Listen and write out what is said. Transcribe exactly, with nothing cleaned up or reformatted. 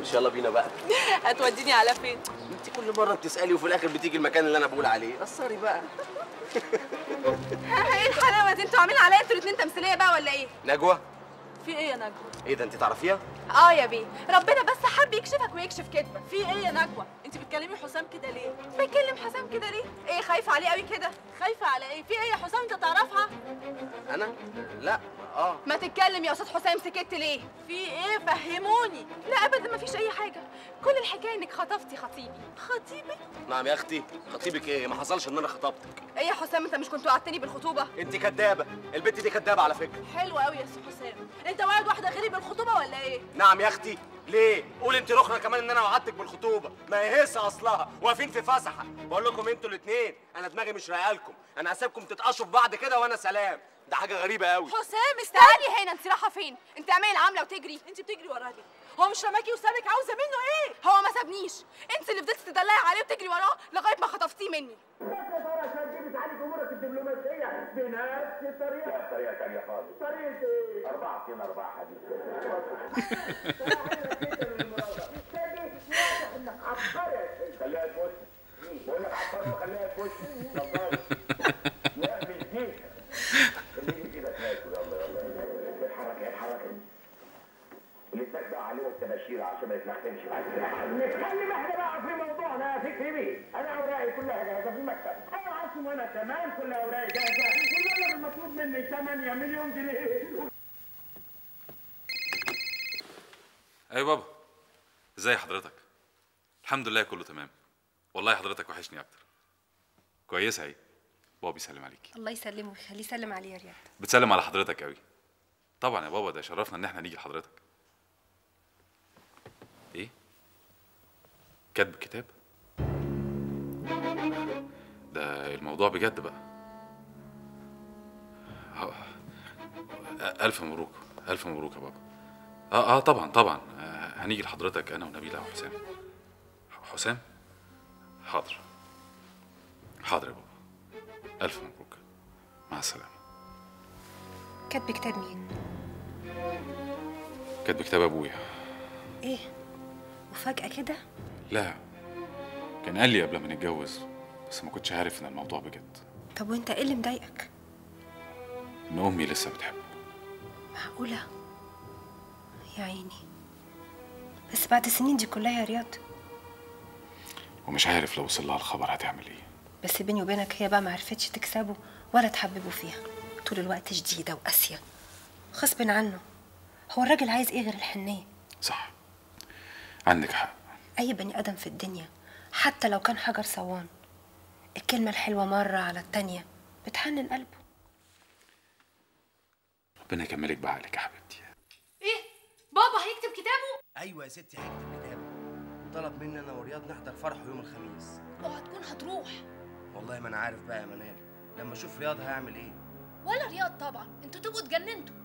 مش يلا بينا بقى؟ هتوديني على فين؟ انت كل مره بتسالي وفي الاخر بتيجي المكان اللي انا بقول عليه. قصري بقى. ايه الحلاوه دي؟ انتوا عاملين عليا انتوا الاثنين تمثيليه بقى ولا ايه؟ نجوى، في ايه يا نجوى؟ ايه ده انت تعرفيها؟ اه يا بيه، ربنا بس حب يكشفك ويكشف كدبك. في ايه يا نجوى؟ انت بتكلمي حسام كده ليه؟ بتكلم حسام كده ليه؟ ايه خايفه عليه قوي كده؟ خايفه على ايه؟ في ايه يا حسام انت تعرفها؟ انا؟ لا. اه ما تتكلم يا استاذ حسام، سكت ليه؟ في ايه؟ فهموني. لا ابدا مفيش اي حاجه، كل الحكايه انك خطفتي خطيبي. خطيبي؟ نعم يا اختي. خطيبك ايه؟ ما حصلش ان انا خطبتك. ايه يا حسام، انت مش كنت وعدتني بالخطوبه؟ انت كدابه، البت دي كدابه على فكره. حلو قوي يا استاذ حسام، انت وعد واحده غيري بالخطوبه ولا ايه؟ نعم يا اختي. ليه؟ قول انت رخرة كمان ان انا وعدتك بالخطوبه، ما هي هيصه اصلها، واقفين في فسحه. بقول لكم انتوا الاثنين انا دماغي مش رايقه لكم، انا هسيبكم تتقشوا في بعض كده وانا سلام. ده حاجه غريبه قوي. حسام استني هنا، انت رايحه فين؟ انت اعملي العامله وتجري. انت بتجري وراه ليه؟ هو مش رماكي وسابك؟ عاوزه منه ايه؟ هو ما سابنيش، انت اللي فضلتي تدلعي عليه وتجري وراه لغايه ما خطفتيه مني. عشان تعالج امورك الدبلوماسيه بنفس الطريقه. لا طريقه ثانيه خالص. طريقه ايه؟ أربعة اتنين أربعة حديث. انك عبقري. خليها تبص. بقول لك عبقري وخليها تبص. لا مش دي. خليني كده تاكل. يلا يلا اتحرك اتحرك. لسه بقى عليهم التباشير عشان ما يتلخفنش بعد كده. نتكلم احنا بقى في موضوعنا يا فكري بيه. انا اوراقي كلها جاهزه في المكتب. انا عاصم وانا كمان كل اوراقي جاهزه. والمبلغ المطلوب مني ثمانية مليون جنيه. ايوه بابا، ازاي حضرتك؟ الحمد لله كله تمام. والله حضرتك وحشني اكتر. كويسه اهي. بابا بيسلم عليكي. الله يسلمه ويخليه يسلم عليه يا رياض. بتسلم على حضرتك قوي. طبعا يا بابا، ده شرفنا ان احنا نيجي لحضرتك. ايه؟ كاتب كتاب؟ ده الموضوع بجد بقى. الف مبروك، الف مبروك يا بابا. اه اه طبعا طبعا. آه هنيجي لحضرتك انا ونبيله وحسام. حسام؟ حاضر حاضر يا بابا. الف مبروك، مع السلامه. كاتب كتاب مين؟ كاتب كتاب ابويا. ايه؟ وفجأة كده؟ لا، كان قال لي قبل ما نتجوز، بس ما كنتش عارف ان الموضوع بجد. طب وانت ايه اللي مضايقك؟ ان امي لسه بتحبه. معقولة؟ يا عيني، بس بعد السنين دي كلها يا رياض. ومش عارف لو وصل لها الخبر هتعمل ايه. بس بيني وبينك هي بقى ما عرفتش تكسبه ولا تحببه فيها، طول الوقت شديدة وقاسية غصب عنه. هو الراجل عايز ايه غير الحنية؟ صح، عندك حق. اي بني ادم في الدنيا حتى لو كان حجر صوان، الكلمة الحلوة مرة على التانية بتحنن قلبه. ربنا يكملك بعقلك يا حبيبتي. ايه؟ بابا هيكتب كتابه؟ ايوه يا ستي هيكتب كتابه، وطلب مني انا ورياض نحضر فرحه يوم الخميس. اوعى تكون هتروح. والله ما انا عارف بقى يا منال، لما اشوف رياض هيعمل ايه. ولا رياض طبعا، انتوا تبقوا اتجننتوا.